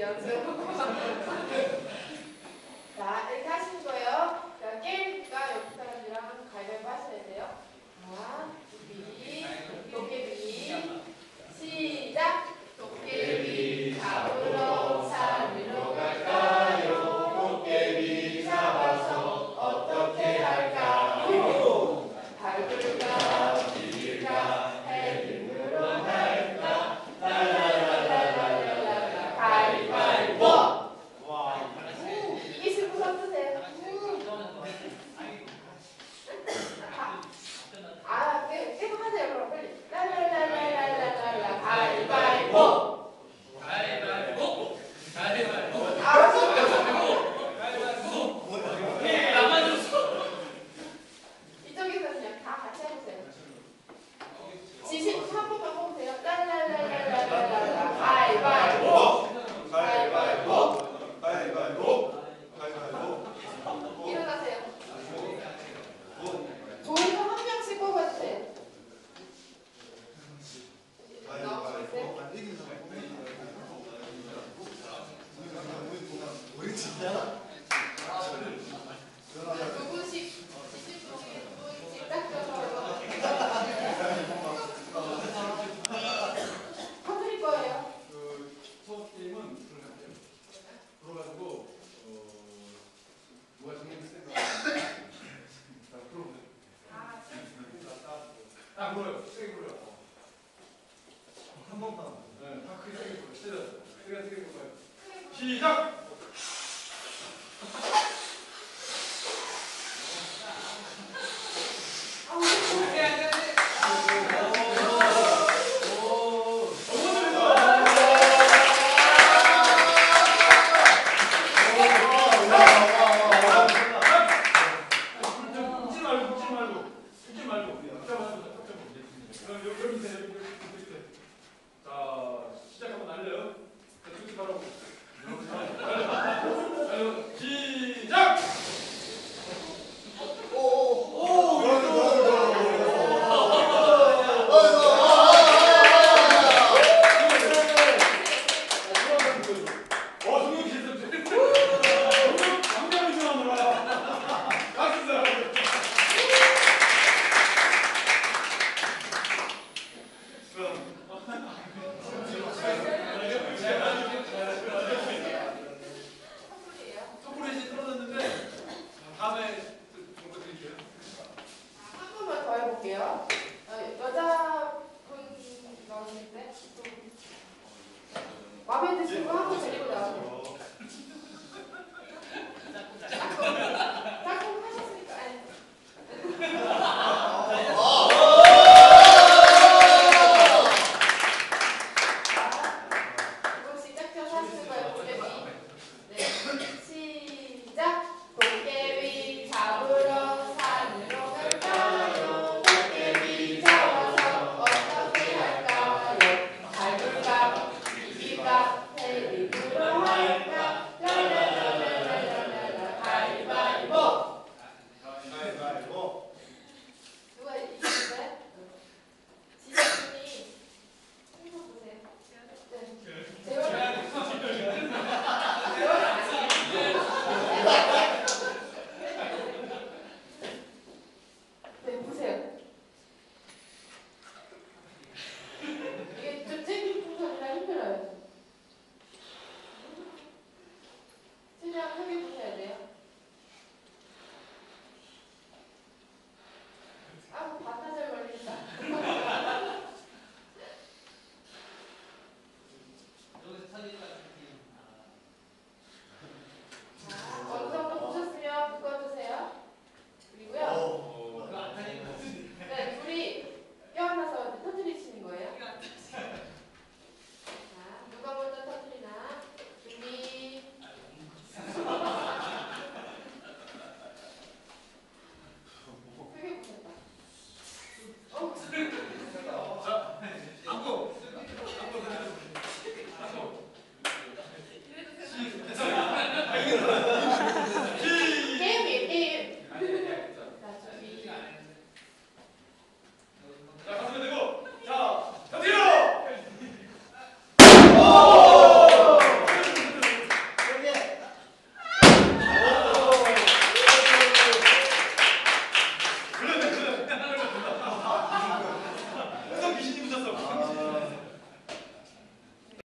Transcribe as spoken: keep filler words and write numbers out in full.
연습. 자, 이렇게 하시는 거예요. 자, 게임이니까 옆 사람들이랑 가위바위보 하셔야 돼요. 자, 준비, 도깨비, 시작! 도깨비 잡으러 산으로 갈까요? 도깨비 잡아서 어떻게 할까요? 밟을까, 밀까, 헤딩으로 할까? 랄랄랄랄랄랄라 가위바위보! 와, 이기실 분 손 드세요. 아, 계속 하세요. 그럼 빨리. 랄랄랄랄랄랄라 가위바위보! 가위바위보! 가위바위보! 알았어. 가위바위보! 나만 줬어! 이쪽에서 그냥 다 같이 해보세요. 지식 한 번만 뽑으세요. 랄랄랄랄랄랄라 가위바위보! 가위바위보! 가위바위보. 가위바위보. 일어나세요. 저희도 한 명씩 뽑아주세요. 나오시겠어요? 우리 진짜. 두 분씩 지식 중에 두 분씩 딱 잡아서 터뜨릴 거예요. 그 수업 게임은 그런 것 같아요. 그래가지고 어 누가 정리를 쓸까? 자, 그럼 딱 불어요. 세게 불어요. 한 번만. 네, 다 크게 세게 불어요. 시작. 세게 세게 불어요. 시작.